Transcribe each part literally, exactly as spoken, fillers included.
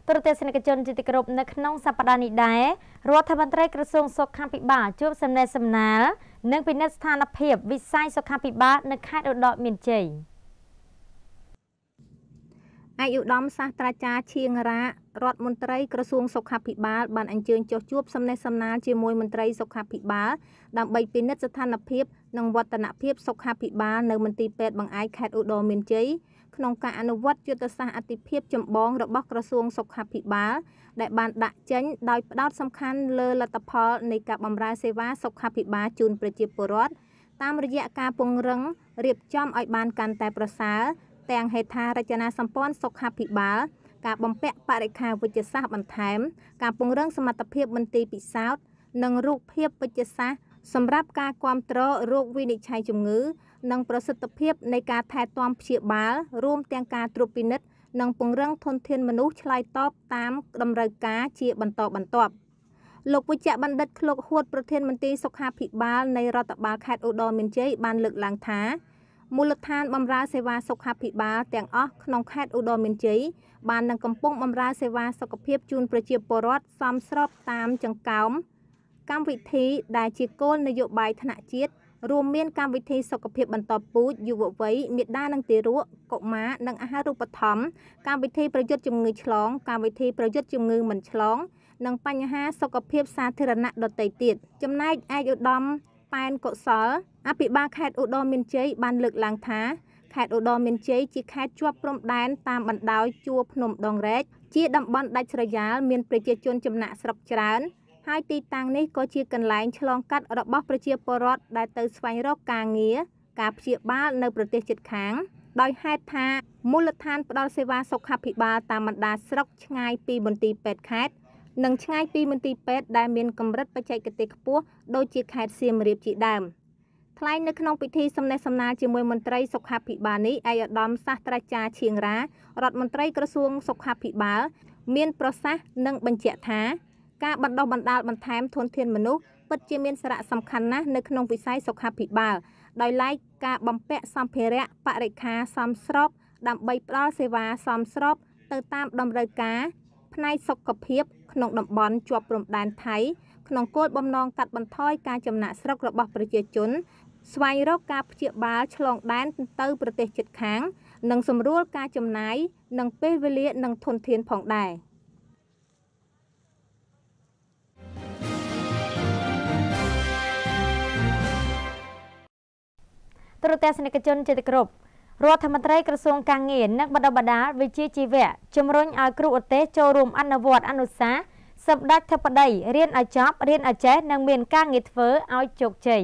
ตัวเตสนิกจนจิตกรบในขนมสัปดาห์นี้ได้รัฐมนตรีกระทรวงสุขภิบาลจูบสำเนาสำนักเนื่องเป็นสถานเพียบวิสัยสุขภิบาลในค่ายอุดรมินเจยอายุดอมศาสตราจารย์เชียงระรัฐมนตรีกระทรวงสุขภิบาลบันอัญเชิญจูบสำเนาสำนักเจียมวยมนตรีสุขภิบาลดำใบเป็นสถานเพียบนังวัฒนเพียบสุขภิบาลในมณฑลเป็ดบางไอค่ายอุดรมินเจยขนมการอนุวัตยุทธศาสตร์อติเพียบจำบองระบบกระทรวงสุขภิบาลได้บานดักเจนโดยดาวสำคัญเลอลัตพอในกับบำราเสวาสุขภิบาลจูนประจิปรสตามระยะการปงรังเรียบจอมอ้อยบานกันแต่ประสาแต่งเหตุารจนาสัมปอนสุขภิบาลการบำเพ็ญปริคาวิจศาสตร์บันเทิงการปงรังสมรรถเพียบบันตีปิสาวนังรูปเพียบวิจศาสตร์สำหรับการความตรโรควินิจฉัยจุงื้อนังประสิทธิภาพในการแทนความเฉียบบาลร่วมแต่งการตรวจพินิจนังปงเรื่องทนเทียนมนุษย์ชลายตอบตามดำเนินการเฉียบบรรทบบรรทบโลกวิจัยบัณฑิตโลกหวดประเทศมันตีสุขาภิบาลในรัฐบาลแคดอุดรมินเจยบานเลือกหลังท้ามูลฐานบำราเสวาสุขาภิบาลแต่งออกขนมแคดอุดรมินเจยบานนังกำปงบำราเสวาสุขภาพจูนประเจียปรสซ้ำสรอบตามจังเก่ากรรมวิธีได้จีโกนนโยบายธนาจิตรวมเมียนการวิธีสุขภาพบรรทบปูอยู่ไว้เมียด้านนังตีรั้วกบม้านังอาหารรูปธรรมการวิธีประยุทธ์จุงมือฉลองการวิธีประยุทธ์จุงมือเหมือนฉลองนังปัญหาสุขภาพสาธารณะดตติดจำนายอายุดำปานกศลอภิบาลแคดอุดรมินเจยบานเลือกหลังท้าแคดอุดรมินเจยจีแคดจวบพรมแดนตามบันดาวจัวพนมดองเรกจีดำบันดัชรยาเมียนประเจจนจำหนักสลับจานhaiตีตังนี้ก็เชียกันหลายฉลองกัดระบบประเชียปรสได้เติมสวายรอบกางเงี้ยกาเชียบ้านในประเทศจิตขังโดยให้ทามูลฐานปดเสวาสุขภิบาลตามบรรดาสกชงายปีบนตีเป็ดแคดหนึ่งชงายปีบนตีเป็ดได้เมียนกำรัดประชัยกติกปัวโดยจีแคดเสียมเรียบจีดามทลายในขนมพิธีสำเนาสำนาจีมวยมนตรีสุขภิบาลนี้อายดอมศาสตราจารย์เชียงระรัฐมนตรีกระทรวงสุขภิบาลเมียนประสะนังบัญเจท้าการบรรดาบรรดาบรรทามทนเทียนมนุษย์ปัจจิมีสระสำคัญนะในขนมวิสัยสุขภิบาลโดยไล่การบำเพ็ญสัมเพระปริคาซ้ำสรบดำใบปลาเสวาซ้ำสรบเติมตามดำเนินการภายสุขภาพขนมดำบอลจวบปรมแดนไทยขนมโกดบำนองกัดบรรทอยการจำหน่ายสรกระบบประเจจนสวายโรคการเจียบาฉลองแดนเติมประเทศจิตค้างนังสำรวจการจำหน่ายนังเปเวเลียนังทนเทียนผ่องได้ตัวเตสนิกจนจิตกรบรัฐมนตรีกระทรวงการเงินนักบรรดาบรรดาวิจิจีเวะจมรุนเอาครูอุเตโจรวมอนุวัตอนุสาสัปดาห์ทับใดเรียนอาจับเรียนอาเจนังเมียนการเงินเฟ้อเอาจกใจ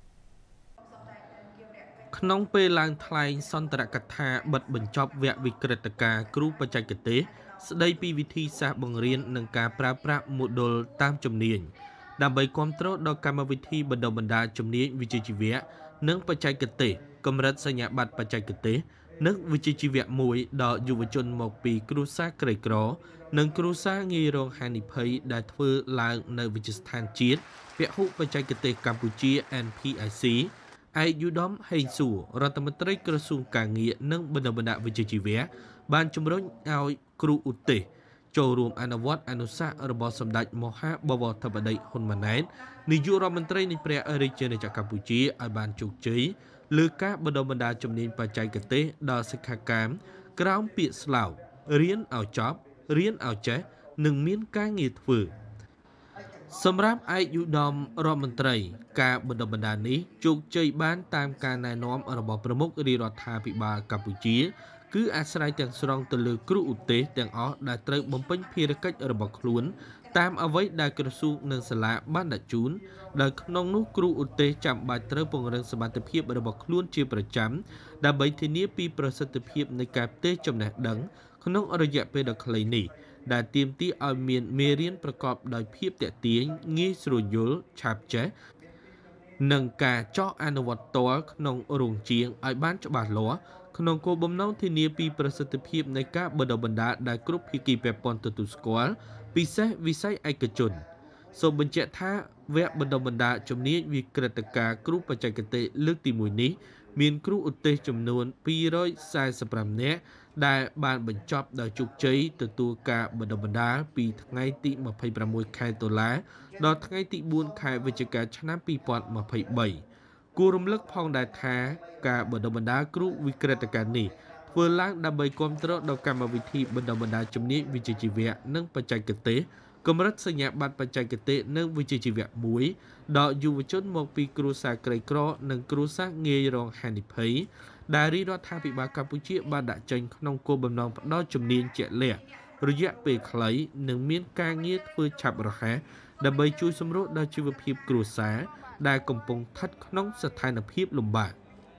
ขนมเปลังไทยสันตรกถาบัดบรรจบแวะวิกฤตการครูประจักษ์เตสได้ปีวิธีศาสตร์บังเรียนนังการปราบปรามมุดลตามจำเนียนดำใบความโตดอกกรรมวิธีบรรดาบรรดาจำเนียนวิจิจีเวะนังปัจจัยกเตกำรัดสัญญาบัตรปัจจัยกเตนักวิจิจีเวะมวยดอกยุวชนหมกปีครูซาเกรกรอนังครูซางีรองฮานิเพย์ได้ทว่าลางในวิจิสถานจีดเปียหุปัจจัยกเตกัมพูชี เอ็น พี ไอ ซี ไอยูดอมไฮซูรัฐมนตรีกระทรวงการเงินนังบรรดาบรรดาวิจิจีเวะบานจมรุนเอาครูอุเตโจรวมอนุวัตอนุสาระบอบสมดัติมหาบวรธบดีฮุนมานันนิยุรัฐมนตรีในประเทศอเมริกาจากกัมพูชีอาบานจุกจีเลือกการบรรดาบรรดาจำเนียนปัจจัยกเตดอสิกากรรมกราวเปียสลาวเรียนเอาจ็อบเรียนเอาเจหนึ่งมีนการเงียดฝืนสำหรับอายุดอมรัฐมนตรีการบรรดาบรรดานี้จุกจีบ้านตามการนายน้อมระบอบประมุขรีรัฐาภิบาลกัมพูชีคืออาศัยแต่งสรองตะลือครูอุเตแต่งอ๋อได้เติมบ่มเป็นพิรกิจระบบขลุ่นตามเอาไว้ได้กระสูนังสละบ้านดัจูนได้ขนมนุครูอุเตจำใบเติมปงเริงสมรรถเพียบระบบขลุ่นเชียประจำได้ใบทีนี้ปีประสิทธิภาพในการเตะจำแนกดังขนมอรยะเป็นดักเลยนี่ได้เตรียมที่เอาเมียนเมเรียนประกอบโดยเพียบแต่เตียงงี้สรุยุลชาบเจหนึ่งกาเจาะอนุวัตตัวขนมโรงเจียงไอ้บ้านจะบาดหลัวขนมโกบมน้องที่นี้ปีประสิทธิภาพในการบรรดาบรรดาได้กรุ๊ปพิกีเปปอนตุตุสกอลปีเซวิสัยไอกจนสมบัญเจท่าแวะบรรดาบรรดาจำนี้วิกฤตการกรุ๊ปปัจจัยกเตเลือกตีมวยนี้មានគ្រូឧទ្ទេសចំនួនពីររយសែសិបប្រាំនាក់ដែលបានបញ្ចប់ដោយជោគជ័យទទួលការបណ្ដុះបណ្ដាលពីថ្ងៃទីម្ភៃប្រាំមួយខែតុលាដល់ថ្ងៃទីបួនខែវិច្ឆិកាឆ្នាំពីរពាន់ម្ភៃបីគួររំលឹកផងដែរថាការបណ្ដុះបណ្ដាលគ្រូវិក្រិតការនេះធ្វើឡើងដើម្បីគ្រប់គ្រងដល់កម្មវិធីបណ្ដុះបណ្ដាលជំនាញវិជ្ជាជីវៈនិងបច្ចេកទេសកម្រិតសញ្ញាបត្របច្ចេកទេសនិងវិជ្ជាជីវៈមួយដល់យុវជនមកពីគ្រួសារក្រីក្រនិងគ្រួសារងាយរងហានិភ័យដែលរាជរដ្ឋាភិបាលកម្ពុជាបានដាក់ចេញក្នុងគោលបំណងផ្ដល់ជំនាញជាក់លាក់រយៈពេលខ្លីនិងមានការងារធ្វើឆាប់រហ័សដើម្បីជួយសម្រួលដល់ជីវភាពគ្រួសារដែលកំពុងស្ថិតក្នុងស្ថានភាពលំបាក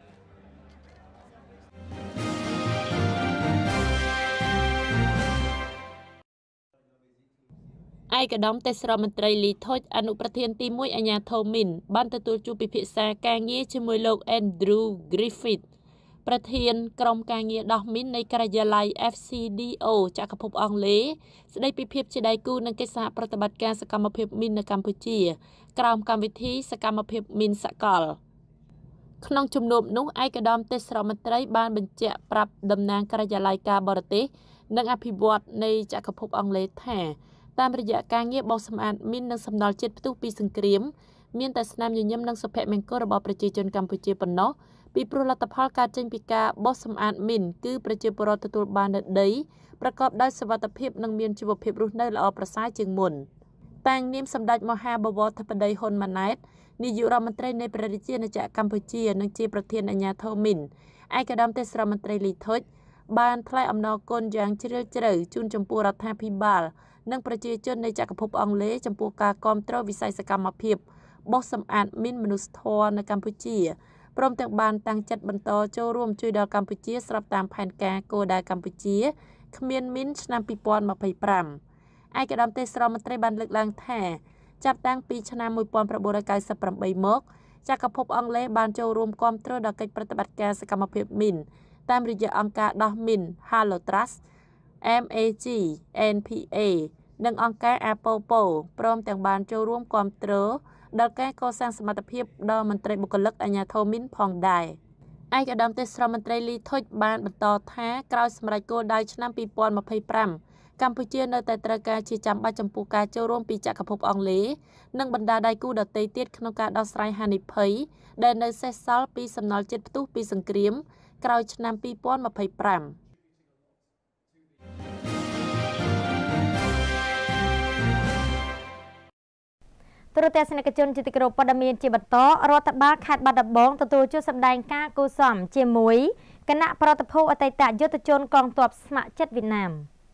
ឯកឧត្តមទេសរដ្ឋមន្ត្រីលីថុចអនុប្រធានទីមួយអាជ្ញាធរមីនបានទទួលជួបពិភាក្សាការងារជាមួយលោក Andrew Griffith ប្រធានក្រុមការងារដោះមីននៃការិយាល័យ F C D O ចក្រភពអង់គ្លេសស្ដីពីភាពជាដៃគូនឹងកិច្ចសហប្រតិបត្តិការសកម្មភាពមីននៅកម្ពុជាក្រោមកម្មវិធីសកម្មភាពមីនសកលក្នុងជំនួបនោះឯកឧត្តមទេសរដ្ឋមន្ត្រីបានបញ្ជាក់ប្រាប់តំណាងការិយាល័យការបរទេសនិងអភិវឌ្ឍនៃចក្រភពអង់គ្លេសថាតាមរយៈការងារបោសសម្អាតមីននិងសំណល់ជាតិផ្ទុះពីសង្គ្រាមមានតែស្នាមញញឹមនិងសុភមង្គលរបស់ប្រជាជនកម្ពុជាប៉ុណ្ណោះពីព្រោះលទ្ធផលកើតចេញពីការបោសសម្អាតមីនគឺប្រជាពលរដ្ឋទទួលបាននូវដីប្រកបដោយសុវត្ថិភាពនិងមានជីវភាពរស់នៅល្អប្រសើរជាងមុនតាំងនាមសម្ដេចមហាបវរធិបតីហ៊ុនម៉ាណែតនាយករដ្ឋមន្ត្រីនៃព្រះរាជាណាចក្រកម្ពុជានិងជាប្រធានអាជ្ញាធរមីនឯកឧត្តមទេសរដ្ឋមន្ត្រីលីថុចបានថ្លែងអំណរគុណយ៉ាងជ្រាលជ្រៅជូនចំពោះរដ្ឋាភិបាលនិងប្រជាជននៃចក្រភពអង់គ្លេសចំពោះការគាំទ្រវិស័យសកម្មភាពបោសសម្អាតមីនមនុស្សធម៌នៅកម្ពុជាព្រមទាំងបានតាំងចិត្តបន្តចូលរួមជួយដល់កម្ពុជាស្របតាមផែនការគោលដៅកម្ពុជាគ្មានមីនឆ្នាំពីរពាន់ម្ភៃប្រាំឯកឧត្តមទេសរដ្ឋមន្ត្រីបានលើកឡើងថាចាប់តាំងពីឆ្នាំមួយពាន់ប្រាំបួនរយកៅសិបប្រាំបីមកចក្រភពអង់គ្លេសបានចូលរួមគាំទ្រដល់កិច្ចប្រតិបត្តិការសកម្មភាពមីនតាមរយៈអង្គការដោះមីន Halo Trust M A G N P A និងអង្គការ Apopo ព្រមទាំងបានចូលរួមគាំទ្រដល់ការកសាងសមត្ថភាពដល់មន្ត្រីបុគ្គលិកអាជ្ញាធរមីនផងដែរឯកឧត្តមទេសរដ្ឋមន្ត្រីលីថុចបានបន្តថាក្រោយសម្រេចគោលដៅឆ្នាំពីរពាន់ម្ភៃប្រាំកម្ពុជានៅតែត្រូវការជាចាំបាច់ចំពោះការចូលរួមពីចក្រភពអង់គ្លេសនិងបណ្ដាដៃគូដទៃទៀតក្នុងការដោះស្រាយហានិភ័យដែលនៅសេសសល់ពីសំណល់ជាតិផ្ទុះពីសង្គ្រាមក្រោយឆ្នាំពីរពាន់ម្ភៃប្រាំទូរទស្សនិកជនជាទីគោរពព័ត៌មានជាបន្តរដ្ឋបាលខេត្តបាត់ដំបងទទួលជួបសម្ដែងការគូសំជាមួយគណៈប្រតិភូអតីតយុទ្ធជនកងទ័ពស្ម័គ្រចិត្តវៀតណាម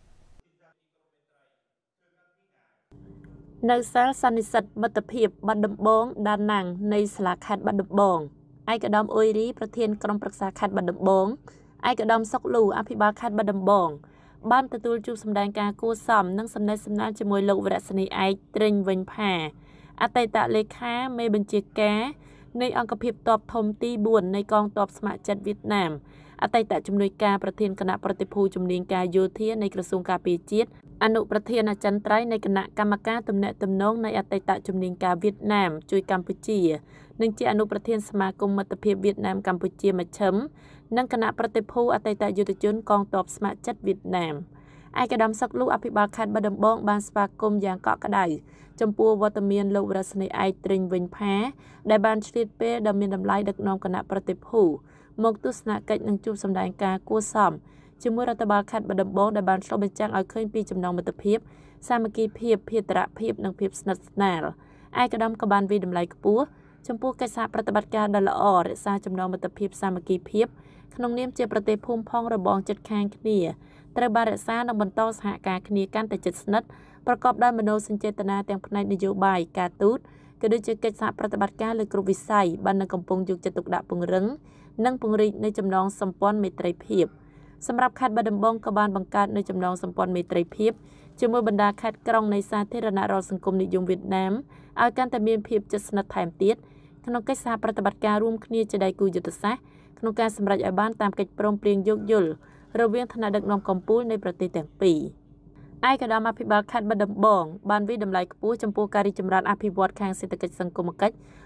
នៅសាលសន្និសីទមិត្តភាពបាត់ដំបងដានណាំងនៃសាលាខេត្តបាត់ដំបងឯកឧត្តមអ៊ុយរីប្រធានក្រុមប្រឹក្សាខេត្តបាត់ដំបងឯកឧត្តមសុកលូអភិបាលខេត្តបាត់ដំបងបានទទួលជួបសម្ដែងការគួសមនិងសំណេះសំណាលជាមួយលោកវរស្នីឯកត្រេងវិញផាអតីតលេខាមេបញ្ជាការនៃអង្គភាពទ័ពធំទីបួននៃកងទ័ពស្ម័គ្រចិត្តវៀតណាមអតីតជំនួយការប្រធានគណៈប្រតិភូជំនាញការយោធានៃក្រសួងការពារជាតិអនុប្រធានអចិន្ត្រៃយ៍នៃគណៈកម្មការទំនាក់ទំនងនៃអតីតជំនាញការវៀតណាមជួយកម្ពុជានិងជាអនុប្រធានសមាគមមិត្តភាពវៀតណាមកម្ពុជាមជ្ឈិមនិងគណៈប្រតិភូអតីតយុទ្ធជនកងទ័ពស្ម័គ្រចិត្តវៀតណាមឯកឧត្តមសុកលូអភិបាលខេត្តបាត់ដំបងបានស្វាគមន៍យ៉ាងកក់ក្ដៅចំពោះវត្តមានលោកវរស្នីឯកត្រេងវិញផាដែលបានឆ្លៀតពេលដ៏មានតម្លៃដឹកនាំគណៈប្រតិភូមកទស្សនកិច្ចនិងជួបសម្ដែងការគួសមជាមួយរដ្ឋបាលខេត្តបាត់ដំបងដែលបានឆ្លុះបញ្ចាំងឲ្យឃើញពីចំណងមិត្តភាពសាមគ្គីភាពភេរៈភាពនិងភាពស្និទ្ធស្នាលឯកឧត្តមក៏បានវិតម្លៃខ្ពស់ចំពោះកិច្ចសហប្រតិបត្តិការដ៏ល្អរក្សាចំណងមិត្តភាពសាមគ្គីភាពក្នុងនាមជាប្រទេសភូមិផងរបងជិតខាងគ្នាត្រូវបានរក្សានិងបន្តសហការគ្នាកាន់តែជិតស្និទ្ធប្រកបដោយមនោសញ្ចេតនាទាំងផ្នែកនយោបាយការទូតក៏ដូចជាកិច្ចសហប្រតិបត្តិការលើគ្រប់វិស័យបាននឹងកំពុងយកចិត្តទុកដាក់ពង្រឹងនិងពង្រីកនៃចំណងសម្ព័ន្ធមេត្រីភាពសម្រាប់ខេត្តបាត់ដំបងក៏បានបង្កើតនៅចំណងសម្ព័ន្ធមេត្រីភាពជាមួយបណ្ដាខេត្តក្រុងនៃសាធារណរដ្ឋសង្គមនិយមវៀតណាមឲ្យកាន់តែមានភាពជិតស្និទ្ធថែមទៀតក្នុងកិច្ចសហប្រតិបត្តិការរួមគ្នាជាដៃគូយុទ្ធសាស្ត្រក្នុងការសម្រេចឲ្យបានតាមកិច្ចព្រមព្រៀងយោគយល់រវាងថ្នាក់ដឹកនាំកម្ពុជានៃប្រទេសទាំងពីរឯកឧត្តមអភិបាលខេត្តបាត់ដំបងបានវិតម្លៃខ្ពស់ចំពោះការរីកចម្រើនអភិវឌ្ឍខាងសេដ្ឋកិច្ចសង្គមគិច្ច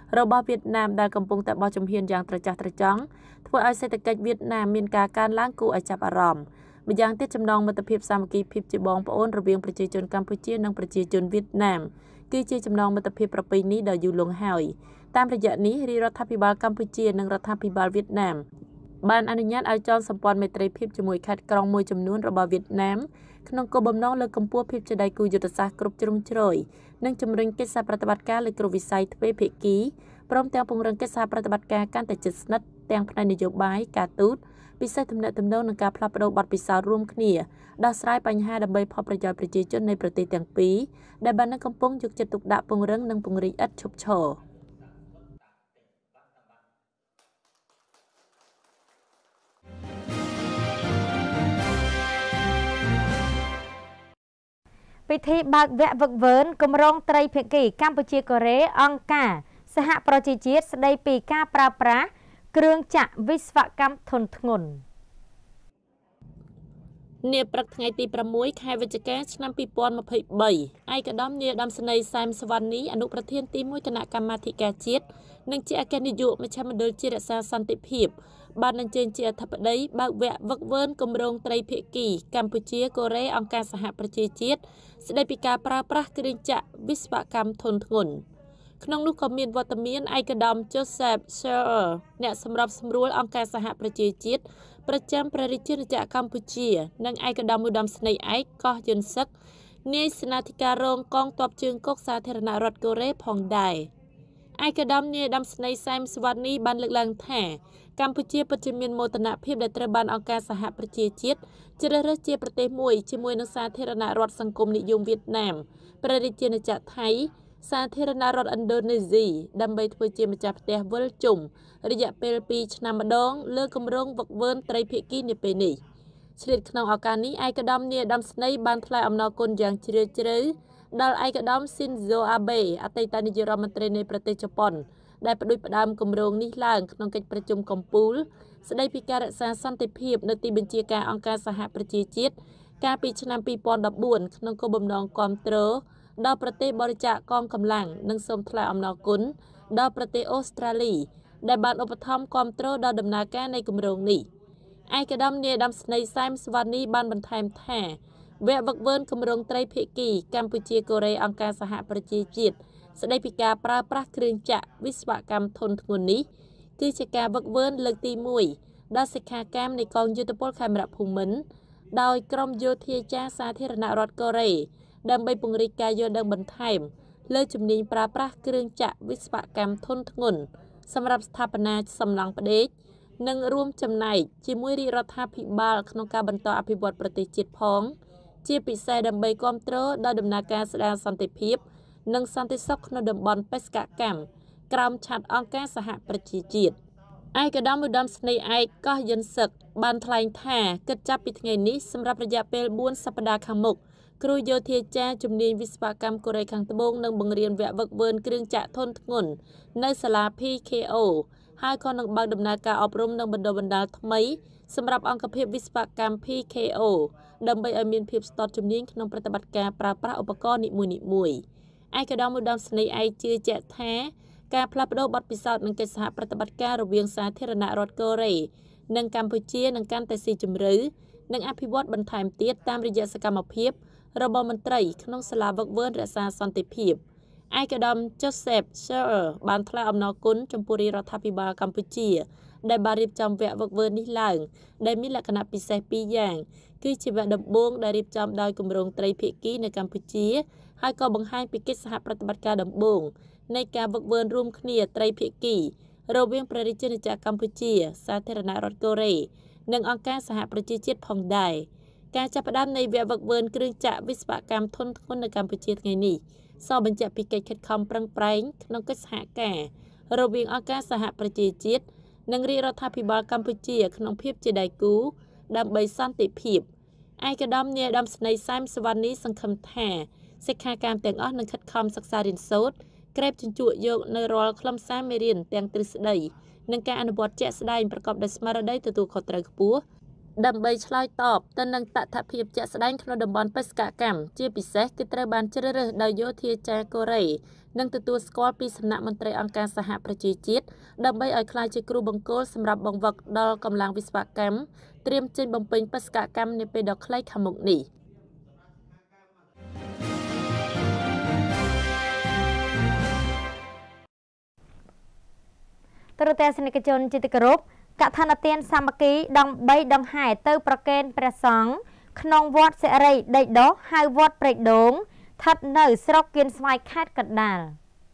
របស់វៀតណាមដែលកំពុងតែបោះជំហានយ៉ាងត្រចះត្រចង់ធ្វើឲ្យសេដ្ឋកិច្ចវៀតណាមមានការកើនឡើងគួរឲ្យចាប់អារម្មណ៍ម្យ៉ាងទៀតចំណងមិត្តភាពសាមគ្គីភាពជាបងប្អូនរវាងប្រជាជនកម្ពុជានិងប្រជាជនវៀតណាមគឺជាចំណងមិត្តភាពប្រពៃណីដ៏យូរលង់ហើយតាមរយៈនេះរាជរដ្ឋាភិបាលកម្ពុជានិងរដ្ឋាភិបាលវៀតណាមបានអនុញ្ញាតឲ្យចងសម្ព័ន្ធមេត្រីភាពជាមួយខេត្តក្រុងមួយចំនួនរបស់វៀតណាមក្នុងគោលបំណងលើកកម្ពស់ភាពជាដៃគូយុទ្ធសាស្ត្រគ្រប់ជ្រុងជ្រោយនិងជំរុញកិច្ចសហប្រតិបត្តិការលើគ្រប់វិស័យទ្វេភាគីព្រមទាំងពង្រឹងកិច្ចសហប្រតិបត្តិការកាន់តែជិតស្និទ្ធទាំងផ្នែកនយោបាយការទូតពិសេសទំនាក់ទំនងនិងការផ្លាស់ប្តូរបទពិសោធន៍រួមគ្នាដោះស្រាយបញ្ហាដើម្បីផលប្រយោជន៍ប្រជាជននៃប្រទេសទាំងពីរដែលបាននឹងកំពុងយកចិត្តទុកដាក់ពង្រឹងនិងពង្រីកឥតឈប់ឈរពិធីបើកវគ្គវឹកវើគម្រោងត្រីភាគីកម្ពុជាកូរ៉េអង្គការសហប្រជាជាតិស្ដីពីការប្រើប្រាស់គ្រឿងចក្រវិស្វកម្មធុនធ្ងន់នាព្រឹកថ្ងៃទីប្រាំមួយខែវិច្ឆិកាឆ្នាំពីរពាន់ម្ភៃបីឯកឧត្តមនាយឧត្តមសេនីយ៍សែមសវណ្ណីអនុប្រធានទីមួយគណៈកម្មាធិការជាតិនិងជាអគ្គនាយកមជ្ឈមណ្ឌលជាតិរក្សាសន្តិភាពបានអញ្ជើញជាអធិបតីបើកវគ្គវឹកវើគម្រោងត្រីភាគីកម្ពុជាកូរ៉េអង្គការសហប្រជាជាតិស្ដីពីការប្រើប្រាស់គ្រឿងចក្រវិស្វកម្មធុនធ្ងន់ក្នុងនោះក៏មានវត្តមានឯកឧត្តម Joseph Scherer អ្នកសម្របសម្រួលអង្គការសហប្រជាជាតិប្រចាំព្រះរាជាណាចក្រកម្ពុជានិងឯកឧត្តមឧត្តមស្នេហ៍ឯកកោះយុនសឹកនាយសេនាធិការរងកងទ័ពជើងគោកសាធារណរដ្ឋកូរ៉េផងដែរឯកឧត្តមនាយឧត្តមស្នេហ៍សែមសវណ្ណីបានលើកឡើងថាកម្ពុជាពិតជាមានមោទនភាពដែលត្រូវបានអង្គការសហប្រជាជាតិជ្រើសរើសជាប្រទេសមួយជាមួយនឹងសាធារណរដ្ឋសង្គមនិយមវៀតណាមព្រះរាជាណាចក្រថៃសាធារណរដ្ឋឥណ្ឌូនេស៊ីដើម្បីធ្វើជាម្ចាស់ផ្ទះវិលជុំរយៈពេលពីរឆ្នាំម្ដងលើគម្រោងវឹកវើត្រីភាគីនាពេលនេះឆ្លៀតក្នុងឱកាសនេះឯកឧត្តមនាយឧត្តមស្នេហ៍បានថ្លែងអំណរគុណយ៉ាងជ្រាលជ្រៅដល់ឯកឧត្តម Shinzo Abe អតីតនាយករដ្ឋមន្ត្រីនៃប្រទេសជប៉ុនដែលផ្ដួចផ្ដើមគម្រោងនេះឡើងក្នុងកិច្ចប្រជុំកំពូលស្ដីពីការរក្សាសន្តិភាពនៅទីបញ្ជាការអង្គការសហប្រជាជាតិកាលពីឆ្នាំពីរពាន់ដប់បួនក្នុងគោលបំណងគាំទ្រដល់ប្រទេសបរិច្ចាគកងកម្លាំងនិងសូមថ្លែងអំណរគុណដល់ប្រទេសអូស្ត្រាលីដែលបានឧបត្ថម្ភគាំទ្រដល់ដំណើរការនៃគម្រោងនេះឯកឧត្តមនាយឧត្តមស្នេហ៍សែមសវណ្ណីបានបន្ថែមថាវគ្គវឹកវើគម្រោងត្រីភាគីកម្ពុជាកូរ៉េអង្គការសហប្រជាជាតិស្ដីពីការប្រើប្រាស់គ្រឿងចក្រវិស្វកម្មធុនធ្ងន់នេះគឺជាការវឹកវើលើកទីមួយដល់សិក្ខាកាមនៃកងយោធពលខេមរភូមិន្ទដោយក្រុមយោធាចារសាធារណរដ្ឋកូរ៉េដើម្បីពង្រីកការយល់ដឹងបន្ថែមលើជំនាញប្រើប្រាស់គ្រឿងចក្រវិស្វកម្មធុនធ្ងន់សម្រាប់ស្ថាបនាសំឡង់ផ្ដេកនិងរួមចំណែកជាមួយរាជរដ្ឋាភិបាលក្នុងការបន្តអភិវឌ្ឍប្រទេសជាតិផងជាពិសេសដើម្បីគាំទ្រដល់ដំណើរការស្ដារសន្តិភាពនិងសន្តិសុខក្នុងតំបន់បេសកកម្មក្រោមឆ័ត្រអង្គការសហប្រជាជាតិឯកឧត្តមឧត្តមស្នេហ៍ឯកកោះយុនសឹកបានថ្លែងថាគិតចាប់ពីថ្ងៃនេះសម្រាប់រយៈពេលបួនសប្តាហ៍ខាងមុខគ្រូយោធាចារជំនាញវិស្វកម្មកូរ៉េខាងត្បូងនឹងបង្រៀនវគ្គវឹកវើគ្រឿងចក្រធុនធ្ងន់នៅសាលា ភី ខេ អូ ហើយក៏នឹងបើកដំណើរការអប់រំនិងបណ្ដុះបណ្ដាលថ្មីសម្រាប់អង្គភាពវិស្វកម្ម ភី ខេ អូ ដើម្បីឲ្យមានភាពស្ទាត់ជំនាញក្នុងប្រតិបត្តិការប្រើប្រាស់ឧបករណ៍នីមួយៗឯកឧត្តមឧត្តមស្នេហ៍ឯកជឿជាក់ថាការផ្លាស់ប្តូរបទពិសោធន៍និងកិច្ចសហប្រតិបត្តិការរវាងសាធារណរដ្ឋកូរ៉េនិងកម្ពុជានឹងកាន់តែស៊ីជម្រៅនិងអភិវឌ្ឍបន្ថែមទៀតតាមរយៈសកម្មភាពរបស់មន្ត្រីក្នុងសាលាវឹកវើរក្សាសន្តិភាពឯកឧត្តម Joseph Scherer បានថ្លែងអំណរគុណចំពោះរាជរដ្ឋាភិបាលកម្ពុជាដែលបានរៀបចំវគ្គវឹកវើនេះឡើងដែលមានលក្ខណៈពិសេសពីរយ៉ាងគឺជាវគ្គដំបូងដែលរៀបចំដោយគម្រោងត្រីភាគីនៅកម្ពុជាហើយក៏បង្ហាញពីកិច្ចសហប្រតិបត្តិការដំបូងនៃការវឹកវើរួមគ្នាត្រីភាគីរវាងព្រះរាជាណាចក្រកម្ពុជាសាធារណរដ្ឋកូរ៉េនិងអង្គការសហប្រជាជាតិផងដែរការចាប់ផ្ដើមនៃវគ្គវឹកវើគ្រឿងចក្រវិស្វកម្មធុនធ្ងន់នៅកម្ពុជាថ្ងៃនេះសបញ្ជាក់ពីកិច្ចខិតខំប្រឹងប្រែងក្នុងកិច្ចសហការរវាងអង្គការសហប្រជាជាតិនិងរាជរដ្ឋាភិបាលកម្ពុជាក្នុងភាពជាដៃគូដើម្បីសន្តិភាពឯកឧត្តមនាយឧត្តមស្នេហ៍សែមសវណ្ណីសង្ឃឹមថាសិក្ខាកាមទាំងអស់នឹងខិតខំសិក្សារៀនសូត្រក្រេបជញ្ជក់យកនៅរាល់ខ្លឹមសារមេរៀនទាំងទ្រឹស្ដីនិងការអនុវត្តជាក់ស្ដែងប្រកបដោយស្មារតីទទួលខុសត្រូវខ្ពស់ដើម្បីឆ្លើយតបទៅនឹងតថភាពជាក់ស្ដែងក្នុងតំបន់បេសកកម្មជាពិសេសគឺត្រូវបានជ្រើសរើសដោយយោធាចារកូរ៉េនិងទទួលស្គាល់ពីសំណាក់មន្ត្រីអង្គការសហប្រជាជាតិដើម្បីឲ្យក្លាយជាគ្រូបង្គោលសម្រាប់បង្វឹកដល់កម្លាំងវិស្វកម្មត្រៀមចេញបំពេញបេសកកម្មនាពេលដ៏ខ្លីខាងមុខនេះទរទស្សនិកជនជាទីគោរពកឋិនទានសាមគ្គីដងបីដងហែទៅប្រគេនព្រះសង្ឃក្នុងវត្តសិរីដីដោះហៅវត្តព្រែកដូងស្ថិតនៅស្រុកគៀនស្វាយខេត្តកណ្ដាល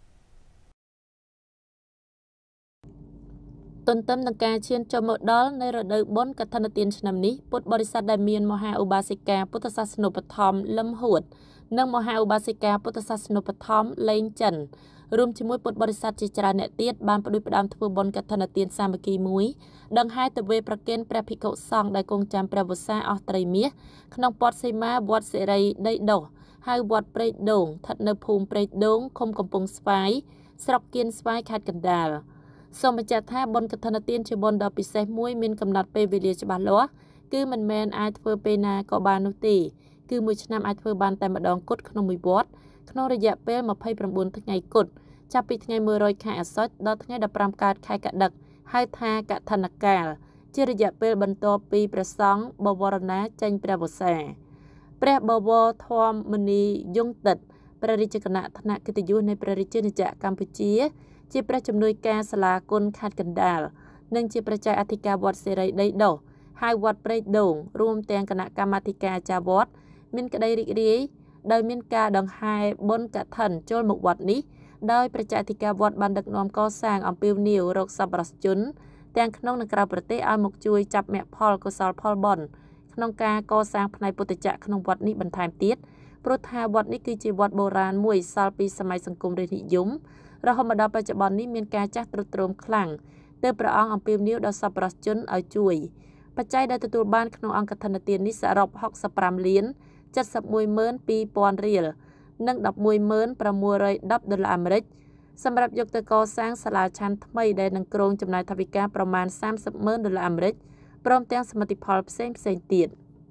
ទន្ទឹមនឹងការឈានចូលមកដល់ในរដូវបុណ្យកឋិនទានឆ្នាំនេះពុទ្ធបរិស័ទដែលមានមហាឧបាសិកាពុទ្ធសាសនូបត្ថម្ភលឹមហួតនិងមហាឧបាសិកាពុទ្ធសាសនូបត្ថម្ភលេងចិនរួមជាមួយពុទ្ធបរិស័ទជាច្រើនអ្នកទៀតបានផ្ដួចផ្ដើមធ្វើបុណ្យកឋិនទានសាមគ្គីមួយដង្ហែទៅវេប្រគេនព្រះភិក្ខុសង្ឃដែលគង់ចាំព្រះវស្សាអស់ត្រីមាសក្នុងពតសីមាវត្តសិរីដីដោះហៅវត្តព្រែកដូងស្ថិតនៅភូមិព្រែកដូងឃុំកំពង់ស្វាយស្រុកគៀនស្វាយខេត្តកណ្ដាលសូមបញ្ជាក់ថាបុណ្យកឋិនទានជាបុណ្យដ៏ពិសេសមួយមានកំណត់ពេលវេលាច្បាស់លាស់គឺមិនមែនអាចធ្វើពេលណាក៏បាននោះទេគឺមួយឆ្នាំអាចធ្វើបានតែម្ដងគត់ក្នុងមួយវត្តក្នុងរយៈពេលម្ភៃប្រាំបួនថ្ងៃគត់ចាប់ពីថ្ងៃមួយរយខែអាសត់ដល់ថ្ងៃដប់ប្រាំកើតខែកដឹកហៅថាកឋិនកាលជារយៈពេលបន្ទាប់ពីព្រះសង្ឃបវរណាចេញព្រះវស្សាព្រះបវរធម្មមនីយងតិតព្រះរាជគណៈថ្នាក់កិត្តិយសនៃព្រះរាជាណាចក្រកម្ពុជាជាព្រះជំនួយការសាលាគុណខេត្តកណ្ដាលនិងជាព្រះចៅអធិការវត្តសេរីដីដោះហៅវត្តព្រែកដូងរួមទាំងគណៈកម្មាធិការចាវត្តមានក្តីរីករាយដោយមានការដង្ហែបុណ្យកឋិនចូលមកវត្តនេះដោយព្រះចៅអធិការវត្តបានដឹកនាំកសាងអំពីវនីវរកសប្បុរសជនទាំងក្នុងនិងក្រៅប្រទេសឲ្យមកជួយចាប់មគ្គផលកុសលផលបុណ្យក្នុងការកសាងផ្នែកពុទ្ធចក្រក្នុងវត្តនេះបន្ថែមទៀតព្រោះថាវត្តនេះគឺជាវត្តបុរាណមួយសល់ពីសម័យសង្គមរាស្ត្រនិយមរហូតមកដល់បច្ចុប្បន្ននេះមានការចាស់ទ្រុឌទ្រោមខ្លាំងទើបព្រះអង្គអំពាវនាវដល់សប្បុរសជនឲ្យជួយបច្ច័យដែលទទួលបានក្នុងអង្គកឋិនទាននេះសរុបហុកសិបប្រាំលានเจ็ดสิบเอ็ดหมื่นสองพันរៀលនិងដប់មួយម៉ឺនប្រាំមួយរយដប់ដុល្លារអាមេរិកសម្រាប់យកទៅកសាងសាលាឆាន់ថ្មីដែលនឹងគ្រោងចំណាយថវិកាប្រមាណសាមសិបម៉ឺនដុល្លារអាមេរិកព្រមទាំងសមិទ្ធផលផ្សេងផ្សេងទៀត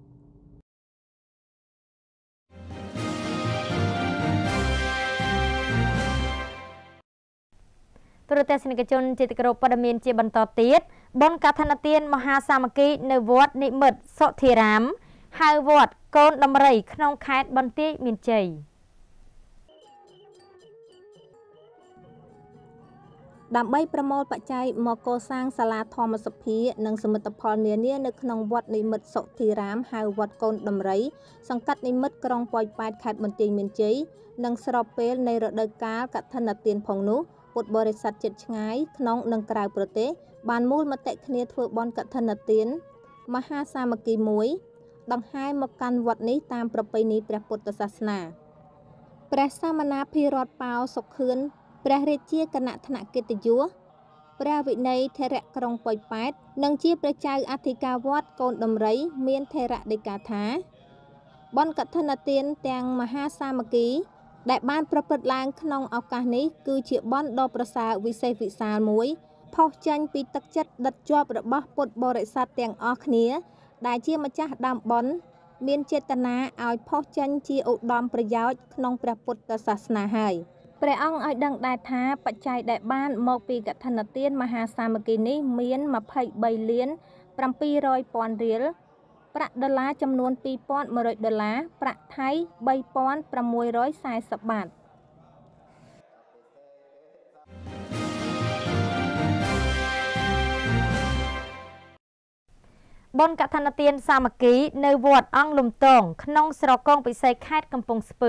ទរទស្សនិកជនជាទីគោរពព័ត៌មានជាបន្តទៀតបុណ្យកឋិនទានមហាសាមគ្គីនៅវត្តនិមិត្តសុធិរាមហៅវត្តកូនដំរីក្នុងខេត្តបន្ទាយមានជ័យដើម្បីប្រមូលបច្ច័យមកកសាងសាលាធម្មសភានិងសមិទ្ធផលនានានៅក្នុងវត្តនិមិត្តសុធិរាមហៅវត្តកូនដំរីសង្កាត់និមិត្តក្រុងប៉ោយប៉ែតខេត្តបន្ទាយមានជ័យនិងស្របពេលនៃរដូវកាលកឋិនទានផងនោះពុទ្ធបរិស័ទជិតឆ្ងាយក្នុងនិងក្រៅប្រទេសបានមូលមតិគ្នាធ្វើបុណ្យកឋិនទានមហាសាមគ្គីមួយដង្ហែមកកាន់វត្តនេះតាមប្រពៃណីព្រះពុទ្ធសាសនាព្រះសាមណាភិរដ្ឋប៉ោសុខឿនព្រះរាជាគណៈថ្នាក់កិត្តិយសព្រះវិន័យថេរៈក្រុងប៉ោយប៉ែតនិងជាព្រះចៅអធិការវត្តកូនដំរីមានថេរៈដីកាថាបុណ្យកឋិនទានទាំងមហាសាមគ្គីដែលបានប្រព្រឹត្តឡើងក្នុងឱកាសនេះគឺជាបុណ្យដ៏ប្រសើរវិសេសវិសាលមួយផុសចេញពីទឹកចិត្តដិតជាប់របស់ពុទ្ធបរិស័ទទាំងអស់គ្នាដែលជាម្ចាស់ដើមបុណ្យមានចេតនាឲ្យផុសចេញជាឧត្តមប្រយោជន៍ក្នុងព្រះពុទ្ធសាសនាហើយព្រះអង្គឲ្យដឹងដែរថាបច្ច័យដែលបានមកពីកឋិនទានមហាសាមគ្គីនេះមានម្ភៃបីលានប្រាំពីររយពាន់រៀលប្រាក់ដុល្លារចំនួនពីរពាន់មួយរយដុល្លារប្រាក់ថៃបីពាន់ប្រាំមួយរយសែសិបបាតបុណ្យកឋិនទានសាមគ្គីនៅវត្តអង្គលំទងក្នុងស្រុកកងពិសីខេត្តកំពង់ស្ពឺ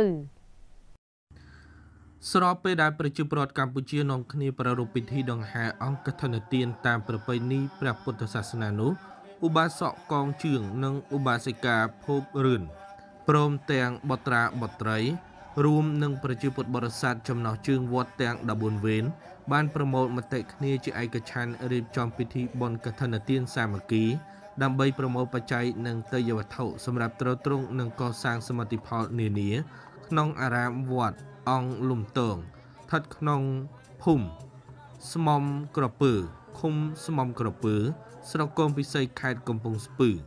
ស្របពេលដែលប្រជាពលរដ្ឋកម្ពុជានាំគ្នាប្រារព្ធពិធីដង្ហែអង្គកឋិនទានតាមប្រពៃណីព្រះពុទ្ធសាសនានោះឧបាសកកងជើងនិងឧបាសិកាភពរឿនព្រមទាំងបុត្រាបុត្រីរួមនឹងប្រជាពុទ្ធបរិស័ទចំណោះជើងវត្តទាំងដប់បួនវេនបានប្រមូលមតិគ្នាជាឯកច្ឆន្ទរៀបចំពិធីបុណ្យកឋិនទានសាមគ្គីដើម្បីប្រមូលបច្ច័យនិងទេយ្យវត្ថុសម្រាប់ទ្រទ្រង់និងកសាងសមិទ្ធផលនានាក្នុងអារាមវត្តអង្គលំទងស្ថិតក្នុងភូមិស្មុំក្រពើឃុំស្មុំក្រពើស្រុកគោមពិសីខេត្តកំពង់ស្ពឺ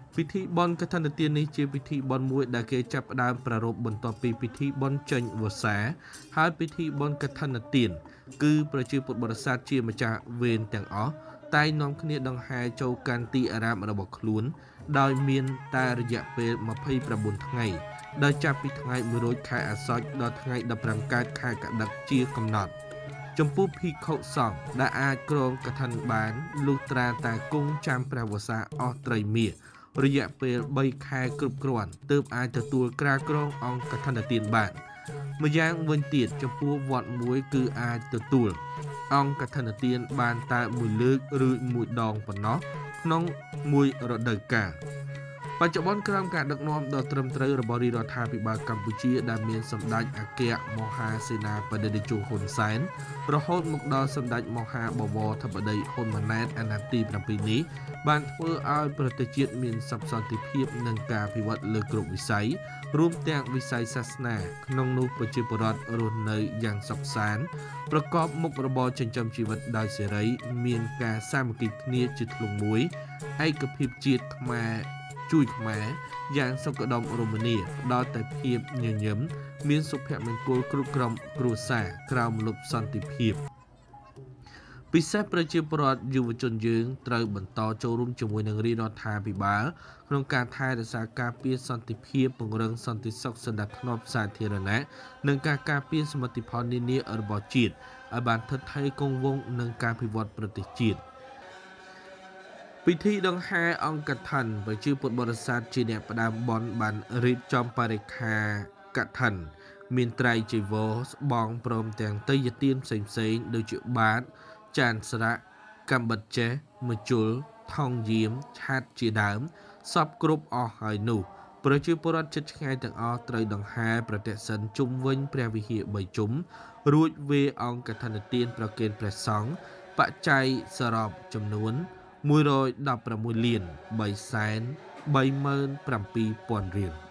ពិធីបុណ្យកឋិនទាននេះជាពិធីបុណ្យមួយដែលគេចាប់ផ្ដើមប្រារព្ធបន្ទាប់ពីពិធីបុណ្យចេញវស្សាហើយពិធីបុណ្យកឋិនទានគឺប្រជាពុទ្ធបរិស័ទជាម្ចាស់វេនទាំងអស់តែនាំគ្នាដង្ហែចូលកាន់ទីអារាមរបស់ខ្លួនដោយមានតែរយៈពេលម្ភៃប្រាំបួនថ្ងៃដោយចាប់ពីថ្ងៃមួយរោចខែអាសត់ដល់ថ្ងៃដប់ប្រាំកើតខែកដឹកជាកំណត់ចំពោះភិក្ខុសង្ឃដែលអាចគ្រងកឋិនបានលុះត្រាតែគង់ចាំព្រះវស្សាអស់ត្រីមាសរយៈពេលបីខែគ្រប់គ្រាន់ទើបអាចទទួលក្រាលក្រងអង្គកឋិនទានបានម្យ៉ាងវិញទៀតចំពោះវត្តមួយគឺអាចទទួលអង្គកឋិនទានបានតែមួយលើកឬមួយដងប៉ុណ្ណោះក្នុងមួយរដូវកាលបច្ចុប្បន្នក្រោមការដឹកនាំដ៏ត្រឹមត្រូវរបស់រាជរដ្ឋាភិបាលកម្ពុជាដែលមានសម្ដេចអគ្គមហាសេនាបតីតេជោហ៊ុនសែនរហូតមកដល់សម្ដេចមហាបវរធិបតីហ៊ុនម៉ាណែតអាណត្តិទីប្រាំពីរនេះបានធ្វើឲ្យប្រទេសជាតិមានសុខសន្តិភាពនិងការអភិវឌ្ឍលើគ្រប់វិស័យរួមទាំងវិស័យសាសនាក្នុងនោះប្រជាពលរដ្ឋរស់នៅយ៉ាងសុខសាន្តប្រកបមុខរបរចិញ្ចឹមជីវិតដោយសេរីមានការសាមគ្គីគ្នាជាធ្លុងមួយឯកភាពជាតិខ្មែរជួយខ្មែរយ៉ាងសុខដុមរមនាផ្ដល់តែភាពញញឹមមានសុភមង្គលគ្រប់ក្រុមគ្រួសារក្រោមលុបសន្តិភាពពិសេសប្រជាពលរដ្ឋយុវជនយើងត្រូវបន្តចូលរួមជាមួយនឹងរាជរដ្ឋាភិបាលក្នុងការថែរក្សាការពារសន្តិភាពពង្រឹងសន្តិសុខសណ្ដាប់ធ្នាប់សាធារណៈនិងការការពារសមិទ្ធផលនានារបស់ជាតិឲ្យបានថិតថេរគង់វង្សនិងការអភិវឌ្ឍប្រទេសជាតិពិធីដង្ហែអង្គកឋិនប្រជាពុទ្ធបរិស័ទជាអ្នកផ្ដើមបុណ្យបានរៀបចំបរិក្ខារកឋិនមានត្រៃចីវរស្បង់ព្រមទាំងទេយ្យទានផ្សេងៗដូចជាបាតចានស្រាក់កំបិតចេះមជុលថងយាមឆាត់ជាដើមសពគ្រប់អស់ហើយនោះប្រជាពលរដ្ឋជិតឆ្ងាយទាំងអស់ត្រូវដង្ហែប្រតិសិនជុំវិញព្រះវិហារបីជុំរួចវេអង្គកឋិនទានប្រគេនព្រះសង្ឃបច្ច័យសរុបចំនួនមួយរយដប់ប្រាំមួយលានបីសែនបីម៉ឺនប្រាំពីរពាន់រៀល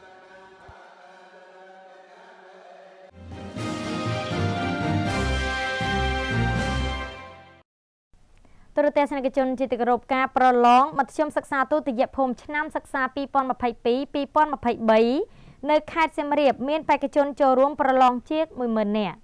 ទូរទស្សនិកជនជាទីគោរពការប្រឡងមធ្យមសិក្សាទុតិយភូមិឆ្នាំសិក្សាពីរពាន់ម្ភៃពីរ ពីរពាន់ម្ភៃបីនៅខេត្តសៀមរាបមានបេក្ខជនចូលរួមប្រឡងជាងមួយម៉ឺននាក់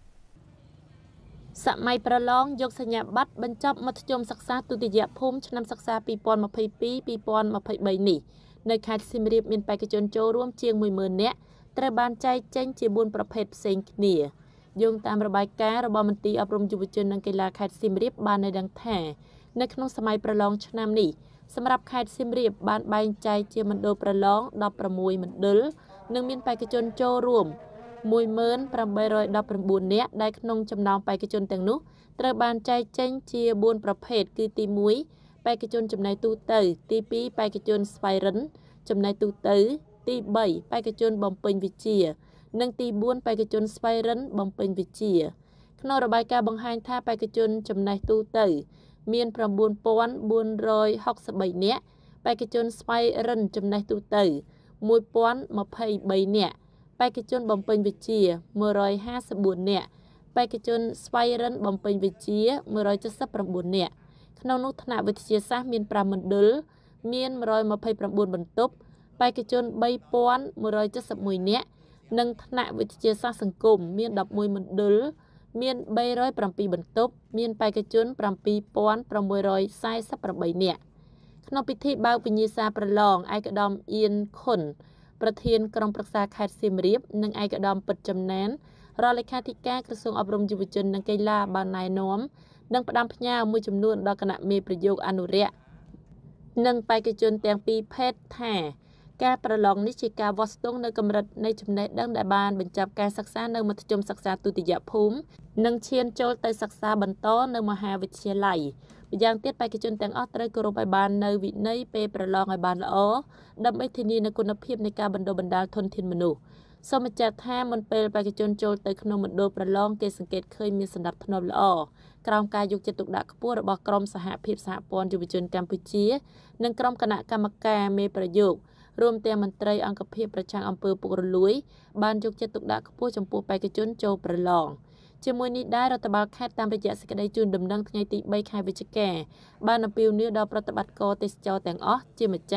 សម័យប្រឡងយកសញ្ញាបត្របញ្ចប់មធ្យមសិក្សាទុតិយភូមិឆ្នាំសិក្សាពីរពាន់ម្ភៃពីរ ពីរពាន់ម្ភៃបីនេះនៅខេត្តសៀមរាបមានបេក្ខជនចូលរួមជាងមួយម៉ឺននាក់ត្រូវបានចែកចេញជាបួនប្រភេទផ្សេងគ្នាយោងតាមរបាយការណ៍របស់មន្ទីរអប់រំយុវជននិងកីឡាខេត្តសៀមរាបបានឲ្យដឹងថានៅក្នុងសម័យប្រឡងឆ្នាំនេះសម្រាប់ខេត្តសៀមរាបបានបែងចែកជាមណ្ឌលប្រឡងដប់ប្រាំមួយមណ្ឌលនិងមានបេក្ខជនចូលរួមមួយម៉ឺនប្រាំបីរយដប់ប្រាំបួននាក់ដែលក្នុងចំណោមបេក្ខជនទាំងនោះត្រូវបានចែកចេញជាបួនប្រភេទគឺទីមួយបេក្ខជនចំណេះទូទៅទីពីរបេក្ខជនស្វ័យរិនចំណេះទូទៅទីបីបេក្ខជនបំពេញវិជ្ជានិងទីបួនបេក្ខជនស្វ័យរិនបំពេញវិជ្ជាក្នុងរបាយការណ៍បង្ហាញថាបេក្ខជនចំណេះទូទៅមានប្រាំបួនពាន់បួនរយហុកសិបបីនាក់បេក្ខជនស្វ័យរិនចំណេះទូទៅមួយពាន់ម្ភៃបីនាក់បេក្ខជនបំពេញវិជ្ជាមួយរយហាសិបបួននាក់បេក្ខជនស្វ័យរិនបំពេញវិជ្ជាមួយរយចិតសិបប្រាំបួននាក់ក្នុងនោះថ្នាក់វិទ្យាសាស្ត្រមានប្រាំមណ្ឌលមានមួយរយម្ភៃប្រាំបួនបន្ទប់បេក្ខជនបីពាន់មួយរយចិតសិបមួយនាក់និងថ្នាក់វិទ្យាសាស្ត្រសង្គមមានដប់មួយមណ្ឌលមានបីរយប្រាំពីរបន្ទប់មានបេក្ខជនប្រាំពីរពាន់ប្រាំមួយរយសែសិបប្រាំបីនាក់ក្នុងពិធីបើកវិញ្ញាសាប្រឡងឯកឧត្តមអៀនខុនប្រធានក្រុមប្រឹក្សាខេត្តសៀមរាបនិងឯកឧត្តមពិតចំណានរដ្ឋលេខាធិការក្រសួងអប់រំយុវជននិងកីឡាបានណែនាំនិងផ្ដាំផ្ញើមួយចំនួនដល់គណៈមេប្រយោគអនុរិយនិងបេក្ខជនទាំងពីរភេទថាការប្រឡងនេះជាការវាស់ស្ទង់នៅកម្រិតនៃចំណេះដឹងដែលបានបញ្ចប់ការសិក្សានៅមធ្យមសិក្សាទុតិយភូមិនិងឈានចូលទៅសិក្សាបន្តនៅមហាវិទ្យាល័យម្យ៉ាងទៀតបេក្ខជនទាំងអស់ត្រូវគោរពឲ្យបាននៅវិន័យពេលប្រឡងឲ្យបានល្អដើម្បីធានានូវគុណភាពនៃការបណ្ដុះបណ្ដាលធនធានមនុស្សសូមបញ្ជាក់ថាមុនពេលបេក្ខជនចូលទៅក្នុងមណ្ឌលប្រឡងគេសង្កេតឃើញមានសណ្ដាប់ធ្នាប់ល្អក្រោមការយកចិត្តទុកដាក់ខ្ពស់របស់ក្រុមសហភាពសហព័ន្ធយុវជនកម្ពុជានិងក្រុមគណៈកម្មការមេប្រយោគរួមទាំងមន្ត្រីអង្គភាពប្រឆាំងអំពើពុករលួយបានយកចិត្តទុកដាក់ខ្ពស់ចំពោះបេក្ខជនចូលប្រឡងជាមួយនេះដែររដ្ឋបាលខេត្តតាមរយៈសេចក្តីជូនដំណឹងថ្ងៃទីបីខែវិច្ឆិកាបានអំពាវនាវដល់ប្រតិបត្តិការទេសចរទាំងអស់ជាម្ចាស់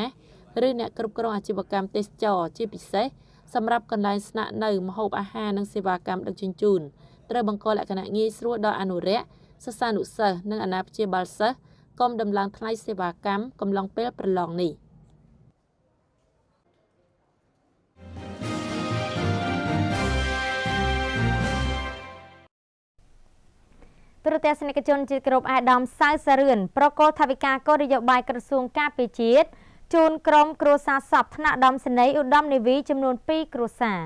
ឬអ្នកគ្រប់គ្រងអាជីវកម្មទេសចរជាពិសេសសម្រាប់កន្លែងស្នាក់នៅម្ហូបអាហារនិងសេវាកម្មដឹកជញ្ជូនត្រូវបង្កលក្ខណៈងាយស្រួលដល់អនុរិយសិស្សានុសិស្សនិងអាណាព្យាបាលសិស្សកុំដំឡើងថ្លៃសេវាកម្មកំឡុងពេលប្រឡងនេះទូរទស្សនិកជនជាក្រុមអាដាមសៅសារឿនប្រកល់ថវិកាគោលនយោបាយក្រសួងការពារជាតិជូនក្រុមគ្រួសារសពថ្នាក់ឧត្តមសេនីយ៍ឧត្តមនាវីចំនួនពីរគ្រួសារ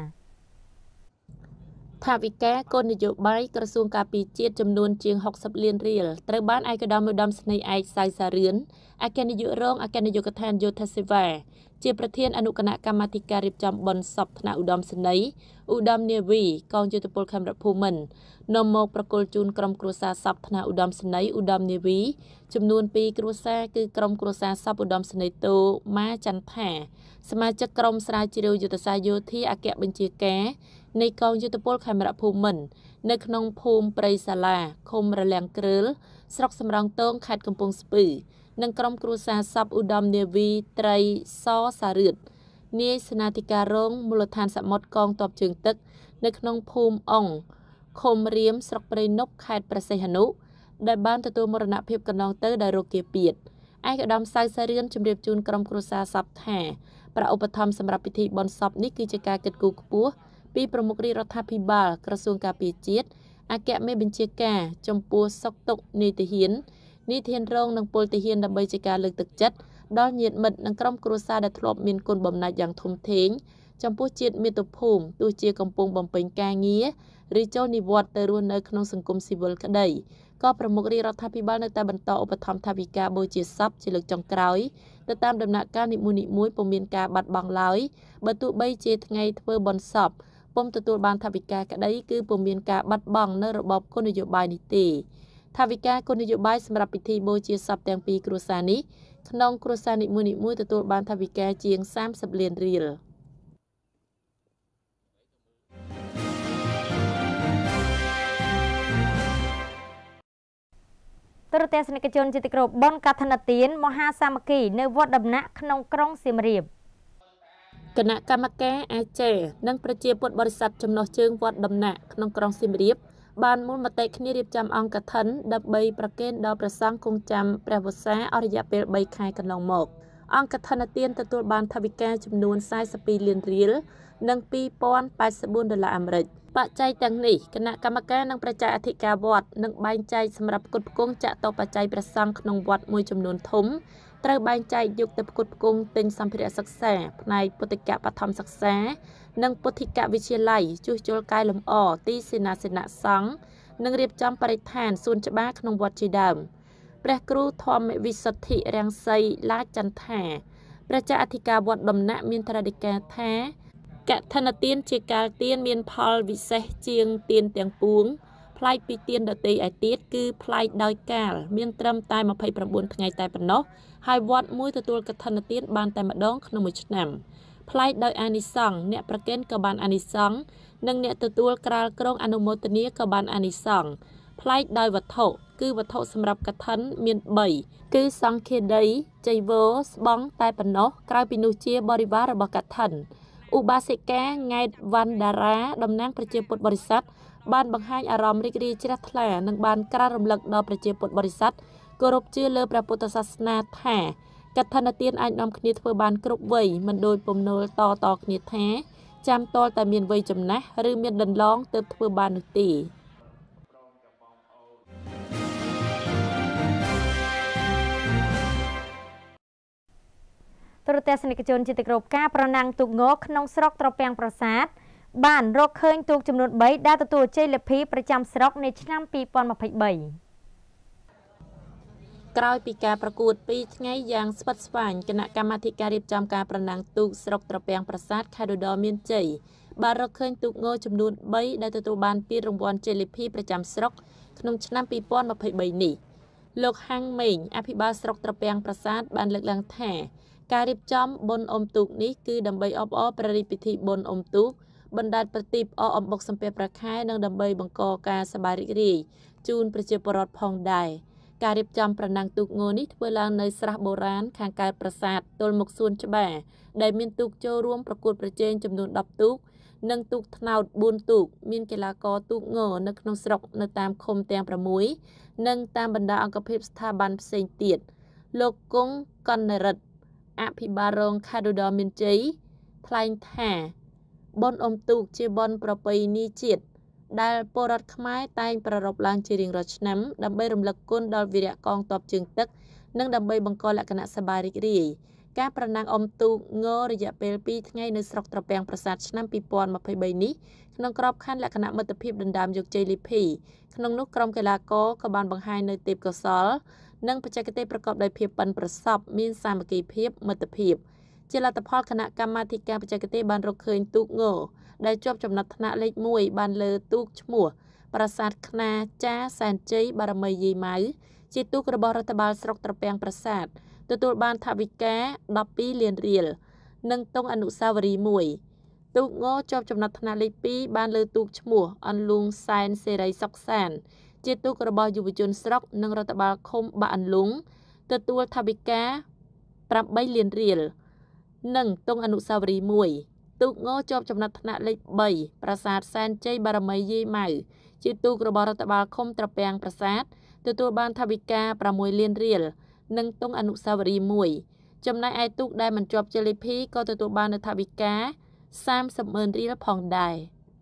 ថវិកាគោលនយោបាយក្រសួងការពារជាតិចំនួនជាងហុកសិបលានរៀលត្រូវបានឯកឧត្តមឧត្តមសេនីយ៍ឯកសៅសារឿនអគ្គនាយករងអគ្គនាយកដ្ឋានយោធាសេវាជាប្រធានអនុគណៈកម្មាធិការរៀបចំបុណ្យសពថ្នាក់ឧត្តមសេនីយ៍ឧត្តមនាវីកងយោធពលខេមរភូមិន្ទនាំមកប្រគល់ជូនក្រុមគ្រួសារសពថ្នាក់ឧត្តមសេនីយ៍ឧត្តមនាវីចំនួនពីរគ្រួសារគឺក្រុមគ្រួសារសពឧត្តមសេនីយ៍តូម៉ាចន្ទថាសមាជិកក្រុមស្រាវជ្រាវយុទ្ធសាស្ត្រយោធាអគ្គបញ្ជាការនៃកងយោធពលខេមរភូមិន្ទនៅក្នុងភូមិព្រៃសាឡាឃុំរលាំងគ្រើលស្រុកសំរោងទងខេត្តកំពង់ស្ពឺនិងក្រុមគ្រួសារសពឧត្តមនាវីត្រីសសារឿននាយសេនាធិការរងមូលដ្ឋានសមុទ្រកងទ័ពជើងទឹកនៅក្នុងភូមិអង្គឃុំរៀមស្រុកព្រៃនប់ខេត្តព្រះសីហនុដែលបានទទួលមរណភាពកន្លងទៅដោយរោគគាពៀតឯកឧត្តមសៅសារឿនជម្រាបជូនក្រុមគ្រួសារសពថាប្រាក់ឧបត្ថម្ភសម្រាប់ពិធីបុណ្យសពនេះគឺជាការគិតគូរខ្ពស់ពីប្រមុខរាជរដ្ឋាភិបាលក្រសួងការពារជាតិអគ្គមេបញ្ជាការចំពោះសុខទុក្ខនៃទាហាននីតិហានរងនិងពលទាហានដើម្បីជាការលើកទឹកចិត្តដល់ញាតិមិត្តនិងក្រុមគ្រួសារដែលធ្លាប់មានគុណបំណាច់យ៉ាងធំធេងចំពោះជាតិមាតុភូមិទោះជាកំពុងបំពេញការងារឬចូលនិវត្តន៍ទៅរស់នៅក្នុងសង្គមស៊ីវិលក្តីក៏ប្រមុខរាជរដ្ឋាភិបាលនៅតែបន្តឧបត្ថម្ភថវិកាបូជាសពជាលើកចុងក្រោយទៅតាមដំណាក់កាលនីមួយៗពុំមានការបាត់បង់ឡើយបើទោះបីជាថ្ងៃធ្វើបុណ្យសពពុំទទួលបានថវិកាក្តីគឺពុំមានការបាត់បង់នៅរបបគុណនយោបាយនេះទេថវិកាគុណនយោបាយសម្រាប់ពិធីបូជាសពទាំងពីរគ្រួសារនេះក្នុងគ្រួសារនីមួយៗទទួលបានថវិកាជាងសាមសិបលានរៀលទូរទស្សនិកជនជាទីគោរពបុណ្យកឋិនទានមហាសាមគ្គីនៅវត្តដំណាក់ក្នុងក្រុងសៀមរាបគណៈកម្មការអាចេនិងប្រជាពុទ្ធបរិស័ទចំណុះជើងវត្តដំណាក់ក្នុងក្រុងសៀមរាបបានមូលមតិគ្នារៀបចំអង្គកឋិនដើម្បីប្រគេនដល់ព្រះសង្ឃគង់ចាំព្រះវស្សាអស់រយៈពេលបីខែកន្លងមកអង្គកឋិនទានទទួលបានថវិកាចំនួនសែសិបពីរលានរៀលនិងពីរពាន់ប៉ែតសិបបួនដុល្លារអាមេរិកបច្ច័យទាំងនេះគណៈកម្មការនិងប្រជាអធិការវត្តនឹងបែងចែកសម្រាប់ផ្គត់ផ្គង់ចាក់តបច្ច័យព្រះសង្ឃក្នុងវត្តមួយចំនួនធំត្រូវបែងចែកយកទៅផ្គត់ផ្គង់ទិញសម្ភារៈសិក្សាផ្នែកពុទ្ធិកបឋមសិក្សានិងពុទ្ធិកវិទ្យាល័យជួសជុលកែលម្អទីសេនាសនៈសង្ឃនិងរៀបចំបរិស្ថានសួនច្បារក្នុងវត្តជាដើមព្រះគ្រូធម្មវិសុទ្ធិរាំងសីឡាចន្ទថាប្រជាអធិការវត្តដំណាក់មានត្រាធិការថាកឋិនទានជាកាលទានមានផលវិសេសជាងទានទាំងពួងផ្លែកពីទានដតីឯទៀតគឺផ្លែកដោយកាលមានត្រឹមតែម្ភៃប្រាំបួនថ្ងៃតែប៉ុណ្ណោះហើយវត្តមួយទទួលកឋិនទានបានតែម្ដងក្នុងមួយឆ្នាំផ្លែកដោយអានិសង្ឃអ្នកប្រគេនក៏បានអានិសង្ឃនិងអ្នកទទួលក្រាលក្រងអនុមោទនាក៏បានអានិសង្ឃផ្លែកដោយវត្ថុគឺវត្ថុសម្រាប់កឋិនមានបីគឺសង្ឃាដីចៃវរស្បង់តែប៉ុណ្ណោះក្រៅពីនោះជាបរិវាររបស់កឋិនឧបាសិកាង៉ែតវណ្ណដារាតំណាងប្រជាពុទ្ធបរិស័ទបានបង្ហាញអារម្មណ៍រីករាយជ្រះថ្លានិងបានក្រើនរំលឹកដល់ប្រជាពុទ្ធបរិស័ទគោរពជឿលើព្រះពុទ្ធសាសនាថាកឋិនទានអាចនាំគ្នាធ្វើបានគ្រប់វ័យមិនដូចពំនូលតតគ្នាថាចាំតលតែមានវ័យចំណាស់ឬមានដន្លងទើបធ្វើបាននោះទេទូរទស្សនិកជនជាទីគោរពការប្រណាំងទូកងក្នុងស្រុកត្រពាំងប្រាសាទបានរកឃើញទូកចំនួនបីដែលទទួលជ័យលាភីប្រចាំស្រុកនៅឆ្នាំពីរពាន់ម្ភៃបីក្រោយពីការប្រកួតពីរថ្ងៃយ៉ាងស្វិតស្វាញគណៈកម្មាធិការរៀបចំការប្រណាំងទូកស្រុកត្រពាំងប្រាសាទខេត្តឧត្តរមានជ័យបានរកឃើញទូកងចំនួនបីដែលទទួលបានពានរង្វាន់ជ័យលាភីប្រចាំស្រុកក្នុងឆ្នាំពីរពាន់ម្ភៃបីនេះលោកហាំងម៉េងអភិបាលស្រុកត្រពាំងប្រាសាទបានលើកឡើងថាការរៀបចំបុណ្យអុំទូកនេះគឺដើម្បីអបអរព្រះរាជពិធីបុណ្យអុំទូកបណ្ដាលប្រទីបអអំបុកសំពះព្រះខែនិងដើម្បីបង្កការសប្បាយរីករាយជូនប្រជាពលរដ្ឋផងដែរការរៀបចំប្រណាំងទូកងនេះធ្វើឡើងនៅស្រះបុរាណខាងកើតប្រាសាទទល់មុខសួនច្បារដែលមានទូកចូលរួមប្រកួតប្រជែងចំនួនដប់ទូកនិងទូកថ្នោតបួនទូកមានកីឡាករទូកងនៅក្នុងស្រុកនៅតាមឃុំទាំងប្រាំមួយនិងតាមបណ្ដាអង្គភាពស្ថាប័នផ្សេងទៀតលោកគង់កណ្ណរិទ្ធអភិបាលរងខេត្តឧត្តរមានជ័យថ្លែងថាបុណ្យអុំទូកជាបុណ្យប្រពៃណីជាតិដែលពលរដ្ឋខ្មែរតែងប្រារព្ធឡើងជារៀងរាល់ឆ្នាំដើម្បីរំលឹកគុណដល់វីរៈកងទ័ពជើងទឹកនិងដើម្បីបង្កលក្ខណៈសប្បាយរីករាយការប្រណាំងអុំទូកងរយៈពេលពីរថ្ងៃនៅស្រុកត្រពាំងប្រាសាទឆ្នាំពីរពាន់ម្ភៃបីនេះក្នុងក្របខ័ណ្ឌលក្ខណៈមិត្តភាពដណ្ដើមយកជ័យលាភីក្នុងនោះក្រុមកីឡាករក៏បានបង្ហាញនៅទេពកោសល្យនិងបច្ចេកទេសប្រកបដោយភាពប៉ិនប្រសប់មានសាមគ្គីភាពមិត្តភាពជាលទ្ធផលគណៈកម្មាធិការបច្ចេកទេសបានរកឃើញទូកងដែលជាប់ចំណាត់ថ្នាក់លេខមួយបានលើទូកឈ្មោះប្រាសាទខ្នាចាសែនជ័យបារមីយាយម៉ៅជាទូករបស់រដ្ឋបាលស្រុកត្រពាំងប្រាសាទទទួលបានថវិកាដប់ពីរលានរៀលនិងទង់អនុស្សាវរីយ៍មួយទូកងជាប់ចំណាត់ថ្នាក់លេខពីរបានលើទូកឈ្មោះអន្លូងសែនសេរីសុកសានជាទូករបស់យុវជនស្រុកនិងរដ្ឋបាលឃុំបាក់អន្លូងទទួលថវិកាប្រាំបីលានរៀលនិងទង់អនុស្សាវរីយ៍មួយទូកងជាប់ចំណាត់ថ្នាក់លេខបីប្រាសាទសែនជ័យបារមីយាយម៉ៅជាទូករបស់រដ្ឋបាលឃុំត្រពាំងប្រាសាទទទួលបានថវិកាប្រាំមួយលានរៀលនិងទង់អនុស្សាវរីយ៍មួយចំណែកឯទូកដែលមិនជាប់ជ័យលាភីក៏ទទួលបាននូវថវិកាសាមសិបម៉ឺនរៀលផងដែរ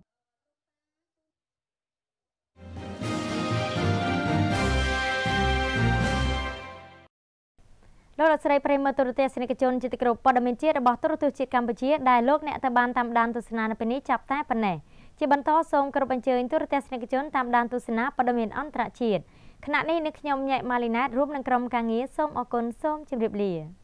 លោកលោកស្រីប្រិមត្តទូរទស្សនិកជនជាទីគោរពព័ត៌មានជាតិរបស់ទូរទស្សន៍ជាតិកម្ពុជាដែលលោកអ្នកទៅបានតាមដានទស្សនានៅពេលនេះចាប់តែប៉ុណ្ណេះជាបន្តសូមគោរពអញ្ជើញទូរទស្សនិកជនតាមដានទស្សនាព័ត៌មានអន្តរជាតិខណៈនេះនៅខ្ញុំញ៉ែម៉ាលីណាតរួមនឹងក្រុមការងារសូមអរគុណសូមជម្រាបលា